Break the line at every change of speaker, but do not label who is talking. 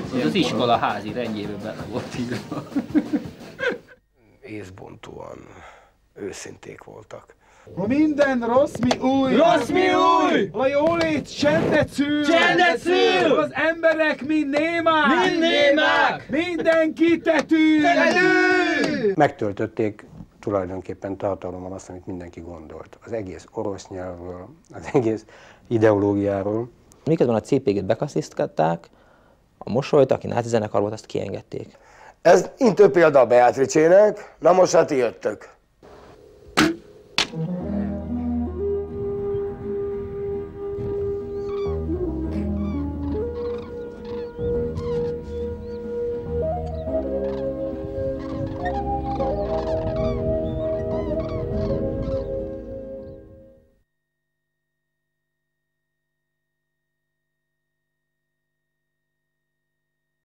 Az iskola házi rendjében bele volt írva.
Észbontóan őszinték voltak.
Ha minden rossz, mi új!
Rossz, mi új!
A jólét csendet szül!
Csendet szül!
Az emberek mind némák!
Mind némák!
Mindenki tetű!
Tetű!
Megtöltötték tulajdonképpen tartalommal azt, amit mindenki gondolt. Az egész orosz nyelvről, az egész ideológiáról.
Miközben a CP-t bekasztisztgatták, a Mosolyt, aki náci zenekar volt, azt kiengedték.
Ez intő példa a Beatrice-nek, na most hát jöttök.